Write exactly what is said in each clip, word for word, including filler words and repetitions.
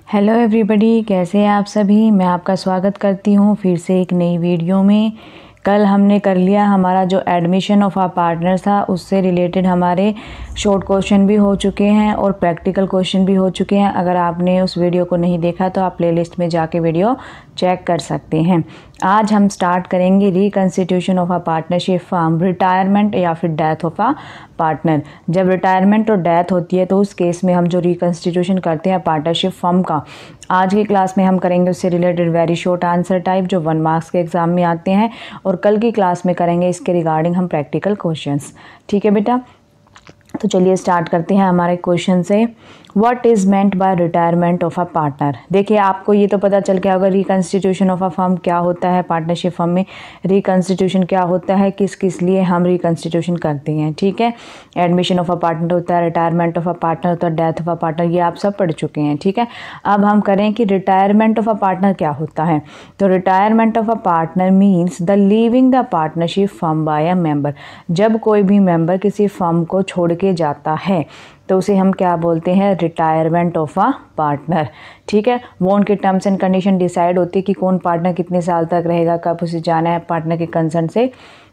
Hello everybody, कैसे हैं आप सभी। मैं आपका स्वागत करती हूँ फिर से एक नई वीडियो में। कल हमने कर लिया हमारा जो एडमिशन ऑफ आर पार्टनर था, उससे रिलेटेड हमारे शॉर्ट क्वेश्चन भी हो चुके हैं और प्रैक्टिकल क्वेश्चन भी हो चुके हैं। अगर आपने उस वीडियो को नहीं देखा तो आप प्लेलिस्ट में जाके वीडियो चेक कर सकते हैं। आज हम स्टार्ट करेंगे reconstitution of a partnership form, retirement या फिर डेथ ऑफ अ पार्टनर। जब रिटायरमेंट और डेथ होती है तो उस केस में हम जो रिकंस्टिट्यूशन करते हैं पार्टनरशिप फॉर्म का, आज की क्लास में हम करेंगे उससे related very short answer type जो वन मार्क्स के एग्जाम में आते हैं, और कल की क्लास में करेंगे इसके रिगार्डिंग हम प्रैक्टिकल क्वेश्चंस। ठीक है बेटा, तो चलिए स्टार्ट करते हैं हमारे क्वेश्चन से। What is meant by retirement of a partner. देखिए, आपको ये तो पता चल गया होगा रिकंस्टिट्यूशन ऑफ अ फर्म क्या होता है। पार्टनरशिप फर्म में रिकंस्टिट्यूशन क्या होता है, किस किस लिए हम रिकंस्टिट्यूशन करते हैं। ठीक है, एडमिशन ऑफ अ पार्टनर होता है, रिटायरमेंट ऑफ अ पार्टनर होता है, डेथ ऑफ अ पार्टनर, ये आप सब पढ़ चुके हैं। ठीक है, अब हम करें कि रिटायरमेंट ऑफ अ पार्टनर क्या होता है। तो retirement of a partner means the leaving the partnership firm by a member. जब कोई भी मेंबर किसी फर्म को छोड़ के जाता है तो उसे हम क्या बोलते हैं, रिटायरमेंट ऑफ अ पार्टनर। ठीक है, वो उनके टर्म्स एंड कंडीशन डिसाइड होती है कि कौन पार्टनर कितने साल तक रहेगा, कब उसे जाना है पार्टनर के कंसर्न से,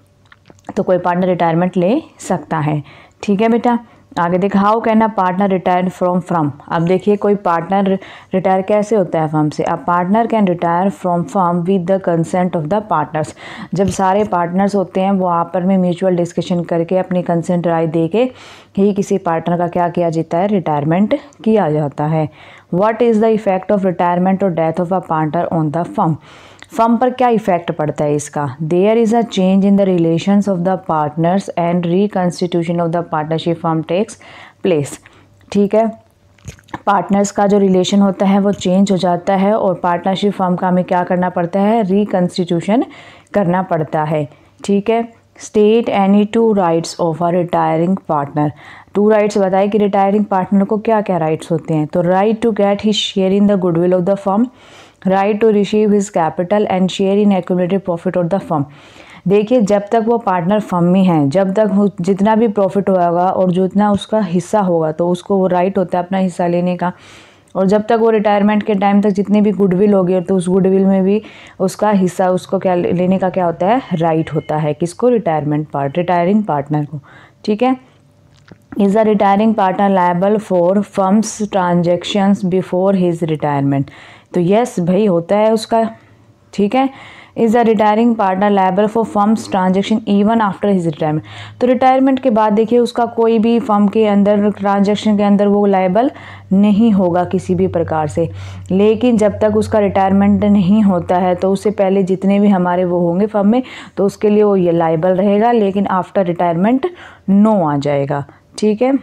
तो कोई पार्टनर रिटायरमेंट ले सकता है। ठीक है बेटा, आगे देख, how can a partner retire from firm. अब देखिए, कोई पार्टनर रिटायर कैसे होता है फर्म से। A partner can retire from firm with the consent of the partners. जब सारे पार्टनर्स होते हैं वो आपस में म्यूचुअल डिस्कशन करके अपनी कंसेंट राय दे के ही किसी पार्टनर का क्या किया जाता है, रिटायरमेंट किया जाता है। What is the effect of retirement और death of a partner on the firm. Firm पर क्या इफेक्ट पड़ता है इसका। There is a change in the relations of the partners and reconstitution of the partnership firm takes place. ठीक है, partners का जो रिलेशन होता है वो चेंज हो जाता है और पार्टनरशिप फर्म का हमें क्या करना पड़ता है, रिकंस्टिट्यूशन करना पड़ता है। ठीक है, state any two rights of a retiring partner. Two rights बताए कि रिटायरिंग पार्टनर को क्या क्या राइट्स होते हैं। तो right to get his share in the goodwill of the firm, right to receive his capital and share in accumulated profit of the firm. देखिए, जब तक वो पार्टनर फर्म में है, जब तक जितना भी प्रॉफिट होगा और जितना उसका हिस्सा होगा तो उसको वो राइट होता है अपना हिस्सा लेने का। और जब तक वो रिटायरमेंट के टाइम तक जितनी भी गुडविल होगी तो उस गुडविल में भी उसका हिस्सा उसको क्या लेने का क्या होता है, राइट होता है। किसको, रिटायरमेंट पार्ट रिटायरिंग पार्टनर को। ठीक है, is the retiring partner liable for firm's transactions before his retirement. तो यस भाई, होता है उसका। ठीक है, is the retiring partner liable for firm's transaction even after his retirement. तो रिटायरमेंट के बाद देखिए उसका कोई भी फर्म के अंदर ट्रांजेक्शन के अंदर वो लायबल नहीं होगा किसी भी प्रकार से। लेकिन जब तक उसका रिटायरमेंट नहीं होता है तो उससे पहले जितने भी हमारे वो होंगे फर्म में तो उसके लिए वो ये लायबल रहेगा, लेकिन आफ्टर रिटायरमेंट नो आ जाएगा। ठीक है,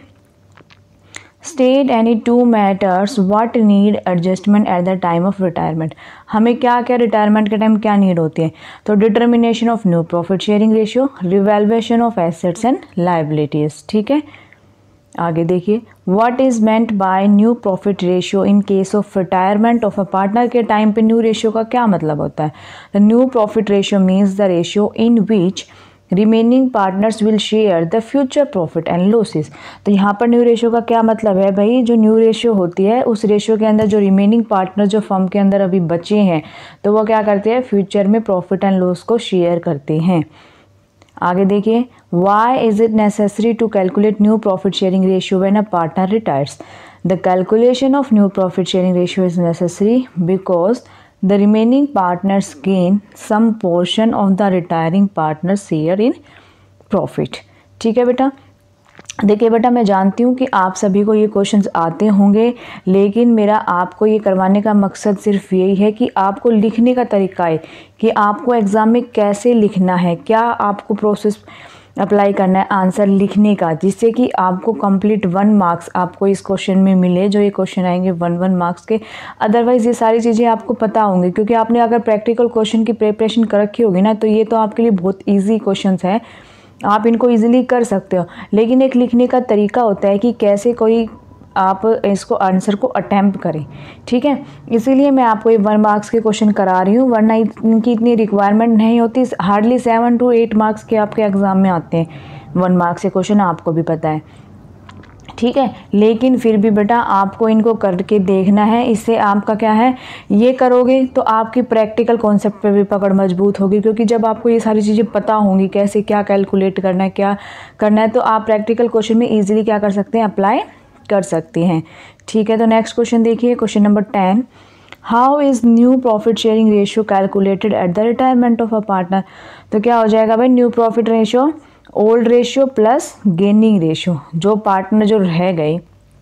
state any two matters what need adjustment at the time of retirement. हमें क्या क्या रिटायरमेंट के टाइम क्या नीड होती है। तो determination of new profit sharing ratio, revaluation of assets and liabilities. ठीक है, आगे देखिए, what is meant by new profit ratio in case of retirement of a partner. के टाइम पे न्यू रेशियो का क्या मतलब होता है। The new profit ratio means the ratio in which remaining partners will share the future profit and losses. तो यहाँ पर न्यू रेशियो का क्या मतलब है भाई, जो न्यू रेशियो होती है उस रेशियो के अंदर जो रिमेनिंग पार्टनर जो फर्म के अंदर अभी बचे हैं तो वो क्या करते हैं, फ्यूचर में प्रॉफिट एंड लॉस को शेयर करते हैं। आगे देखिए, why is it necessary to calculate new profit sharing ratio when a partner retires. The calculation of new profit sharing ratio is necessary because the remaining partners gain some portion of the retiring partner's share in profit। ठीक है बेटा, देखिए बेटा, मैं जानती हूँ कि आप सभी को ये क्वेश्चंस आते होंगे, लेकिन मेरा आपको ये करवाने का मकसद सिर्फ यही है कि आपको लिखने का तरीका है कि आपको एग्ज़ाम में कैसे लिखना है, क्या आपको प्रोसेस अप्लाई करना है आंसर लिखने का, जिससे कि आपको कंप्लीट वन मार्क्स आपको इस क्वेश्चन में मिले। जो ये क्वेश्चन आएंगे वन वन मार्क्स के। अदरवाइज़ ये सारी चीज़ें आपको पता होंगी, क्योंकि आपने अगर प्रैक्टिकल क्वेश्चन की प्रिपरेशन कर रखी होगी ना तो ये तो आपके लिए बहुत ईजी क्वेश्चंस हैं, आप इनको ईजिली कर सकते हो। लेकिन एक लिखने का तरीका होता है कि कैसे कोई आप इसको आंसर को अटैम्प्ट करें। ठीक है, इसीलिए मैं आपको ये वन मार्क्स के क्वेश्चन करा रही हूँ, वरना इनकी इतनी रिक्वायरमेंट नहीं होती। Hardly seven two eight marks के आपके एग्ज़ाम में आते हैं वन मार्क्स के क्वेश्चन, आपको भी पता है। ठीक है। लेकिन फिर भी बेटा आपको इनको करके देखना है, इससे आपका क्या है, ये करोगे तो आपकी प्रैक्टिकल कॉन्सेप्ट पे भी पकड़ मजबूत होगी, क्योंकि जब आपको ये सारी चीज़ें पता होंगी कैसे क्या कैलकुलेट करना है, क्या करना है, तो आप प्रैक्टिकल क्वेश्चन में ईजिली क्या कर सकते हैं, अप्लाई कर सकते हैं। ठीक है, तो नेक्स्ट क्वेश्चन देखिए, question number ten, how is new profit sharing ratio calculated at the retirement of a partner. तो क्या हो जाएगा भाई, new profit ratio old ratio plus gaining ratio, जो पार्टनर जो रह गए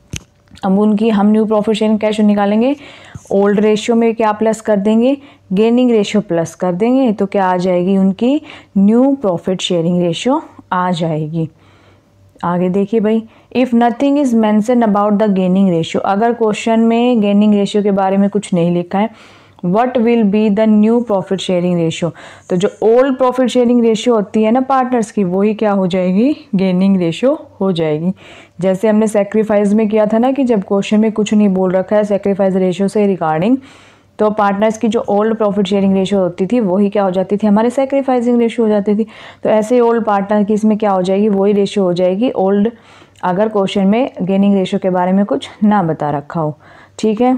अब उनकी हम न्यू प्रॉफिट शेयरिंग कैसे निकालेंगे, ओल्ड रेशियो में क्या प्लस कर देंगे, गेनिंग रेशियो प्लस कर देंगे, तो क्या आ जाएगी उनकी न्यू प्रॉफिट शेयरिंग रेशियो आ जाएगी। आगे देखिए भाई, if nothing is mention about the gaining ratio, अगर क्वेश्चन में गेनिंग रेशियो के बारे में कुछ नहीं लिखा है, what will be the new profit sharing ratio, तो जो ओल्ड प्रॉफिट शेयरिंग रेशियो होती है ना पार्टनर्स की, वही क्या हो जाएगी, गेनिंग रेशियो हो जाएगी। जैसे हमने सेक्रीफाइस में किया था ना कि जब क्वेश्चन में कुछ नहीं बोल रखा है सेक्रीफाइस रेशियो से रिगार्डिंग, तो पार्टनर्स की जो ओल्ड प्रॉफिट शेयरिंग रेशियो होती थी वही क्या हो जाती थी, हमारे सेक्रीफाइसिंग रेशियो हो जाती थी। तो ऐसे ओल्ड पार्टनर की इसमें क्या हो जाएगी, वही रेशियो हो जाएगी ओल्ड, अगर क्वेश्चन में गेनिंग रेशियो के बारे में कुछ ना बता रखा हो। ठीक है,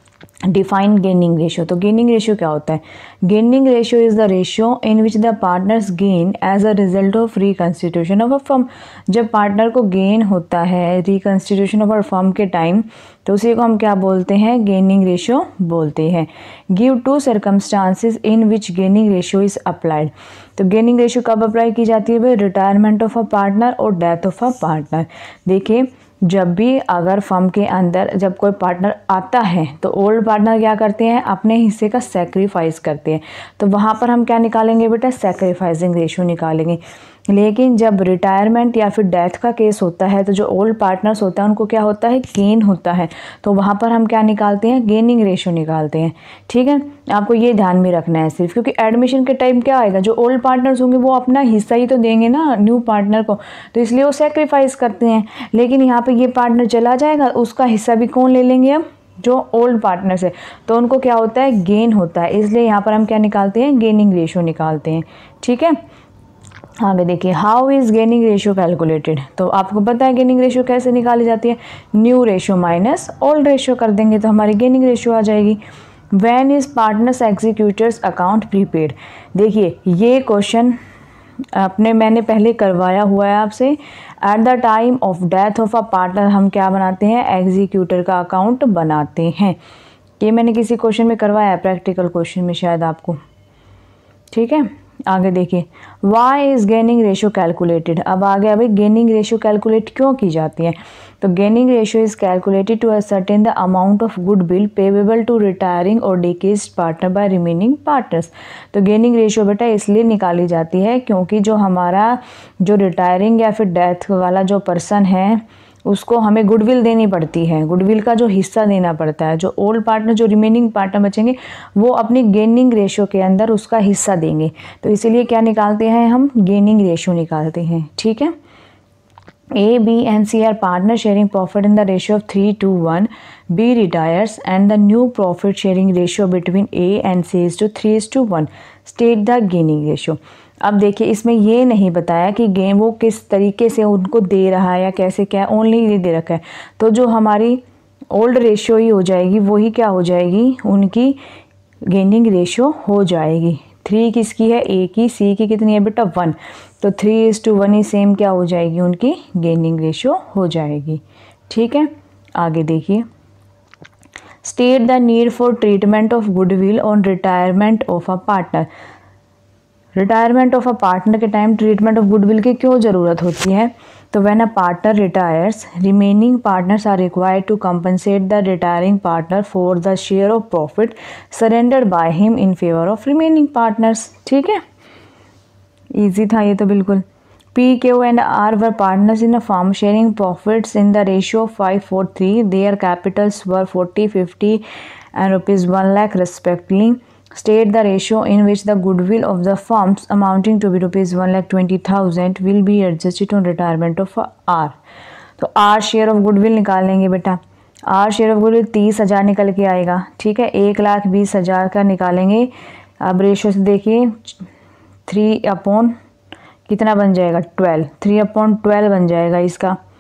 डिफाइन गेनिंग रेशियो, तो गेनिंग रेशियो क्या होता है, gaining ratio is the ratio in which the partners gain as a result of reconstitution of a firm. जब पार्टनर को गेन होता है रिकंस्टिट्यूशन ऑफ अ फर्म के टाइम, तो उसी को हम क्या बोलते हैं, गेनिंग रेशियो बोलते हैं। Give two circumstances in which gaining ratio is applied, तो गेनिंग रेशियो कब अप्लाई की जाती है भाई, रिटायरमेंट ऑफ अ पार्टनर और डेथ ऑफ अ पार्टनर। देखिए जब भी अगर फर्म के अंदर जब कोई पार्टनर आता है तो ओल्ड पार्टनर क्या करते हैं, अपने हिस्से का सेक्रीफाइस करते हैं, तो वहाँ पर हम क्या निकालेंगे बेटा, सेक्रीफाइसिंग रेशियो निकालेंगे। लेकिन जब रिटायरमेंट या फिर डेथ का केस होता है तो जो ओल्ड पार्टनर्स होता है उनको क्या होता है, गेन होता है, तो वहाँ पर हम क्या निकालते हैं, गेनिंग रेशियो निकालते हैं। ठीक है, आपको ये ध्यान में रखना है सिर्फ, क्योंकि एडमिशन के टाइम क्या आएगा, जो ओल्ड पार्टनर्स होंगे वो अपना हिस्सा ही तो देंगे ना न्यू पार्टनर को, तो इसलिए वो सेक्रीफाइस करते हैं। लेकिन यहाँ पर ये पार्टनर चला जाएगा, उसका हिस्सा भी कौन ले लेंगे, अब जो ओल्ड पार्टनर्स है, तो उनको क्या होता है, गेन होता है, इसलिए यहाँ पर हम क्या निकालते हैं, गेनिंग रेशियो निकालते हैं। ठीक है, आगे देखिए, how is gaining ratio calculated, तो आपको पता है गेनिंग रेशियो कैसे निकाली जाती है, new ratio minus old ratio कर देंगे तो हमारी गेनिंग रेशियो आ जाएगी। When is partners executors account prepared, देखिए ये क्वेश्चन अपने मैंने पहले करवाया हुआ है आपसे। At the time of death of a partner हम क्या बनाते हैं, एग्जीक्यूटर का अकाउंट बनाते हैं। ये मैंने किसी क्वेश्चन में करवाया है, प्रैक्टिकल क्वेश्चन में शायद आपको। ठीक है, आगे देखिए, why is gaining ratio calculated, अब आ गया भाई गेनिंग रेशियो कैलकुलेट क्यों की जाती है, तो gaining ratio is calculated to ascertain the amount of goodwill payable to retiring और deceased partner by remaining partners. तो गेनिंग रेशियो बेटा इसलिए निकाली जाती है क्योंकि जो हमारा जो रिटायरिंग या फिर डेथ वाला जो पर्सन है उसको हमें गुडविल देनी पड़ती है, गुडविल का जो हिस्सा देना पड़ता है, जो ओल्ड पार्टनर जो रिमेनिंग पार्टनर बचेंगे वो अपनी गेनिंग रेशियो के अंदर उसका हिस्सा देंगे, तो इसीलिए क्या निकालते हैं हम, गेनिंग रेशियो निकालते हैं। ठीक है, A, B and C are partner sharing profit in the ratio of three to one. B retires and the new profit sharing ratio between A and C is to three is to one. State the gaining ratio. अब देखिए इसमें ये नहीं बताया कि game वो किस तरीके से उनको दे रहा है या कैसे क्या, ओनली ये दे रखा है, तो जो हमारी ओल्ड रेशियो ही हो जाएगी वही क्या हो जाएगी, उनकी गेनिंग रेशियो हो जाएगी। थ्री किसकी है, ए की, सी की कितनी है बेटा, वन, तो थ्री इज टू वन ही सेम क्या हो जाएगी, उनकी गेनिंग रेशियो हो जाएगी। ठीक है, आगे देखिए, state the need for treatment of goodwill on retirement of a partner. Retirement of a partner के टाइम ट्रीटमेंट ऑफ गुडविल की क्यों ज़रूरत होती है, तो when a partner retires remaining partners are required to compensate the retiring partner for the share of profit surrendered by him in favour of remaining partners. ठीक है, easy था ये तो बिल्कुल। P, Q and R were partners in a firm sharing profits in the ratio of five four three, their capitals were forty fifty and rupees one lakh respectively. State the ratio in which the goodwill of the firms amounting to be rupees one lakh twenty thousand will be adjusted on retirement of R. तो R share of goodwill निकालेंगे बेटा, R share of goodwill तीस हज़ार निकल के आएगा। ठीक है, एक लाख बीस हज़ार का निकालेंगे। अब रेशियो से देखिए, थ्री अपॉन कितना बन जाएगा, ट्वेल्व, थ्री अपॉन ट्वेल्व बन जाएगा इसका।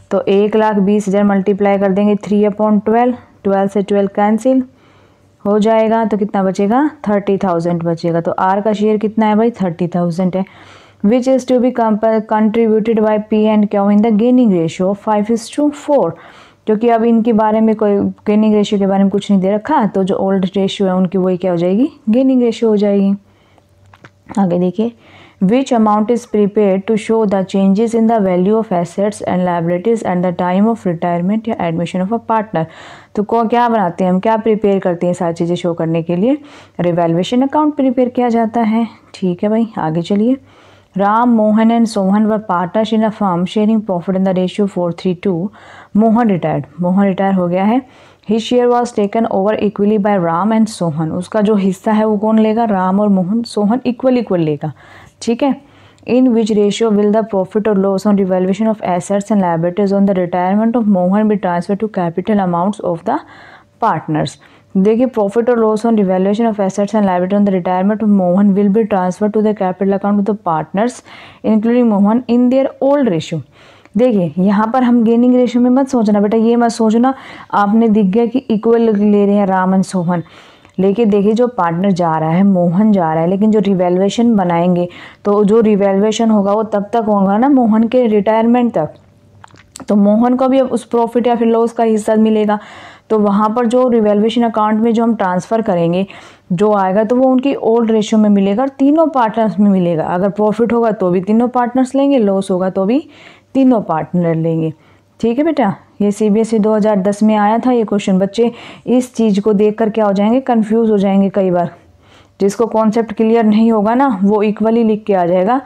तो एक लाख बीस हज़ार मल्टीप्लाई कर देंगे थ्री अपॉन ट्वेल्व, ट्वेल्व से ट्वेल्व कैंसिल हो जाएगा, तो कितना बचेगा थर्टी थाउजेंड बचेगा। तो आर का शेयर कितना है भाई थर्टी थाउजेंड है, which is to be contributed by P and Q in the gaining ratio of five is to four, क्योंकि अब इनके बारे में कोई गेनिंग रेशियो के बारे में कुछ नहीं दे रखा, तो जो ओल्ड रेशियो है उनकी वही क्या हो जाएगी गेनिंग रेशियो हो जाएगी। आगे देखिए, which amount is prepared to show the changes in the value of assets and liabilities at the time of retirement या एडमिशन ऑफ अ पार्टनर। तो को क्या बनाते हैं हम, क्या प्रिपेयर करते हैं सारी चीज़ें शो करने के लिए, रिवैल्यूएशन अकाउंट प्रिपेयर किया जाता है। ठीक है भाई, आगे चलिए। Ram, Mohan and Sohan were partners in a firm sharing profit in the ratio four three two. Mohan retired, Mohan retire हो गया है। His share was taken over equally by Ram and Sohan, उसका जो हिस्सा है वो कौन लेगा, राम और मोहन, सोहन इक्वल इक्वल लेगा। ठीक है। In which ratio will the profit और loss on revaluation of assets and liabilities on the retirement of Mohan be transfer to capital amounts of the partners. देखिए, प्रॉफिट और loss on revaluation of assets and liabilities on the retirement of Mohan will be transfer to the capital account of the partners including Mohan in their old ratio. देखिए, यहाँ पर हम gaining ratio में मत सोचना बेटा, ये मत सोचना आपने दिख गया कि इक्वल ले रहे हैं राम एंड सोहन, लेकिन देखिए जो पार्टनर जा रहा है मोहन जा रहा है, लेकिन जो रिवैल्यूएशन बनाएंगे तो जो रिवैल्यूएशन होगा वो तब तक होगा ना मोहन के रिटायरमेंट तक, तो मोहन को भी अब उस प्रॉफिट या फिर लॉस का हिस्सा मिलेगा। तो वहाँ पर जो रिवैल्यूएशन अकाउंट में जो हम ट्रांसफ़र करेंगे जो आएगा तो वो उनकी ओल्ड रेशियो में मिलेगा और तीनों पार्टनर्स में मिलेगा। अगर प्रॉफिट होगा तो भी तीनों पार्टनर्स लेंगे, लॉस होगा तो भी तीनों पार्टनर लेंगे। ठीक है बेटा, ये सीबीएसई दो हज़ार दस में आया था ये क्वेश्चन। बच्चे इस चीज़ को देखकर क्या हो जाएंगे, कंफ्यूज हो जाएंगे कई बार। जिसको कॉन्सेप्ट क्लियर नहीं होगा ना वो इक्वली लिख के आ जाएगा।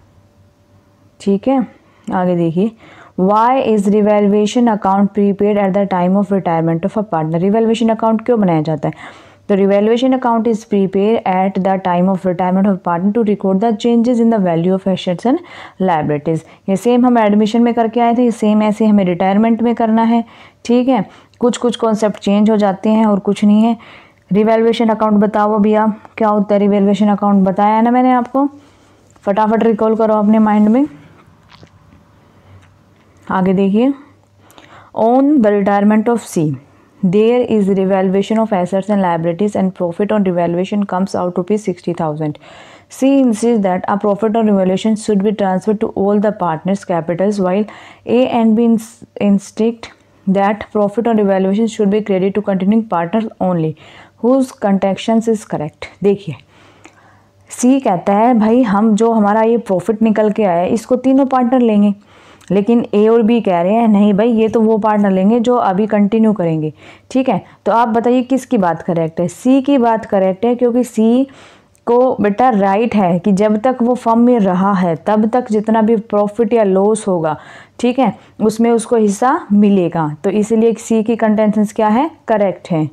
ठीक है, आगे देखिए। Why is revaluation account prepared at the time of retirement of a partner. Revaluation account क्यों बनाया जाता है, तो revaluation account is prepared at the time of retirement of partner to record the changes in the value of assets and liabilities. ये same हम admission में करके आए थे, ये सेम ऐसे हमें रिटायरमेंट में करना है। ठीक है, कुछ कुछ कॉन्सेप्ट चेंज हो जाते हैं और कुछ नहीं है। रिवैल्यूएशन अकाउंट बताओ अभी आप, क्या होता है रिवैल्यूएशन अकाउंट, बताया है ना मैंने आपको, फटाफट रिकॉल करो अपने माइंड में। आगे देखिए। On the retirement of C there is revaluation of assets and liabilities and profit on revaluation comes out to be sixty thousand. C insists that a profit on revaluation should be transferred to all the partners' capitals, while A and B insist that profit on revaluation should be credited to continuing partners only, whose contention is correct. देखिए, C कहता है भाई हम जो हमारा ये profit निकल के आया इसको तीनों पार्टनर लेंगे, लेकिन ए और बी कह रहे हैं नहीं भाई ये तो वो पार्टनर लेंगे जो अभी कंटिन्यू करेंगे। ठीक है, तो आप बताइए किसकी बात करेक्ट है, सी की बात करेक्ट है, क्योंकि सी को बेटा राइट है कि जब तक वो फर्म में रहा है तब तक जितना भी प्रॉफिट या लॉस होगा, ठीक है, उसमें उसको हिस्सा मिलेगा। तो इसलिए सी की कंटेंशंस क्या है, करेक्ट है।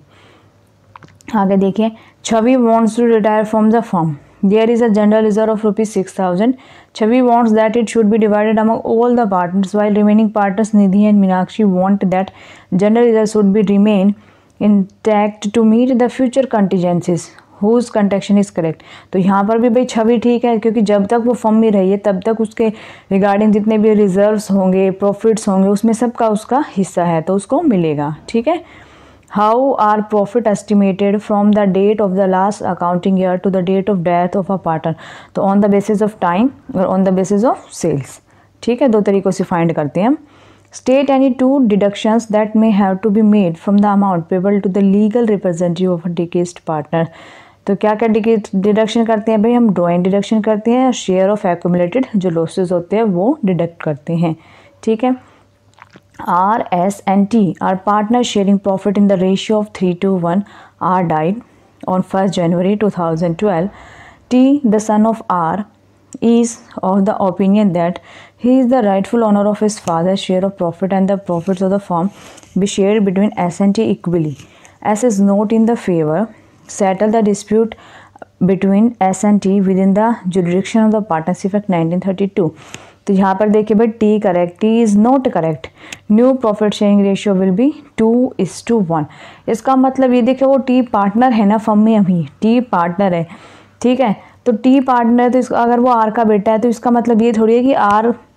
आगे देखिए। Chhavi wants to retire from the firm. There is a general reserve of rupees six thousand. Chavi wants that it should be divided among all the partners, while remaining partners Nidhi and Meenakshi want that general reserve should be remain intact to meet the future contingencies. Whose contention is correct? तो यहाँ पर भी भाई छवि ठीक है, क्योंकि जब तक वो फर्म में रही है तब तक उसके रिगार्डिंग जितने भी रिजर्व्स होंगे, प्रॉफिट्स होंगे, उसमें सबका उसका हिस्सा है तो उसको मिलेगा। ठीक है। How are profit estimated from the date of the last accounting year to the date of death of a partner? तो on the basis of time और on the basis of sales। ठीक है, दो तरीक़ों से फाइंड करते हैं हम। State any two deductions that may have to be made from the amount payable to the legal representative of a deceased partner। तो क्या क्या डिडक्शन करते हैं भाई, हम ड्रॉइंग डिडक्शन करते हैं, शेयर ऑफ एक्यूमुलेटेड जो लॉसेज होते हैं वो डिडक्ट करते हैं। ठीक है। R, S and T are partners sharing profit in the ratio of three to one. R died on first January two thousand twelve. T, the son of R, is of the opinion that he is the rightful owner of his father's share of profit and the profits of the firm be shared between S and T equally. S is not in the favor. Settle the dispute between S and T within the jurisdiction of the Partnership Act nineteen thirty-two. तो यहाँ पर देखिए भाई T correct, T is not correct. New profit sharing ratio will be two is to one. इसका मतलब ये देखिए वो टी पार्टनर है ना फर्म में, अभी टी पार्टनर है। ठीक है, तो टी पार्टनर तो इसका अगर वो आर का बेटा है तो इसका मतलब ये थोड़ी है कि आर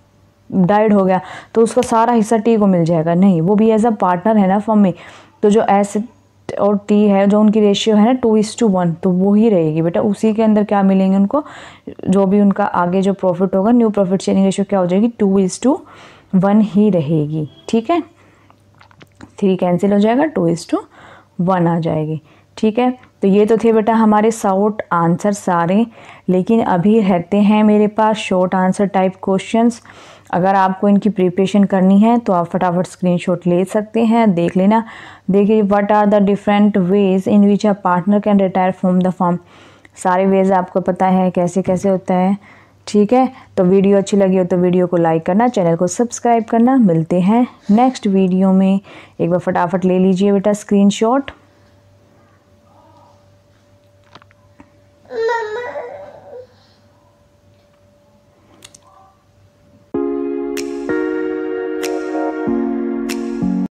डाइड हो गया तो उसका सारा हिस्सा टी को मिल जाएगा, नहीं, वो भी एज अ पार्टनर है ना फर्म में। तो जो एस और टी है जो उनकी रेशियो है ना टू इज टू वन, तो वो ही रहेगी बेटा। उसी के अंदर क्या मिलेंगे उनको, जो भी उनका आगे जो प्रॉफिट होगा, न्यू प्रॉफिट शेयरिंग रेशियो क्या हो जाएगी, टू इज टू वन ही रहेगी। ठीक है, थ्री कैंसिल हो जाएगा, टू इज टू वन आ जाएगी। ठीक है, तो ये तो थे बेटा हमारे शॉर्ट आंसर सारे, लेकिन अभी रहते हैं मेरे पास शॉर्ट आंसर टाइप क्वेश्चंस। अगर आपको इनकी प्रिपरेशन करनी है तो आप फटाफट स्क्रीनशॉट ले सकते हैं, देख लेना। देखिए, what are the different ways in which a partner can retire from the firm. सारे वेज आपको पता है कैसे कैसे होता है। ठीक है, तो वीडियो अच्छी लगी हो तो वीडियो को लाइक करना, चैनल को सब्सक्राइब करना। मिलते हैं नेक्स्ट वीडियो में। एक बार फटाफट ले लीजिए बेटा स्क्रीनशॉट।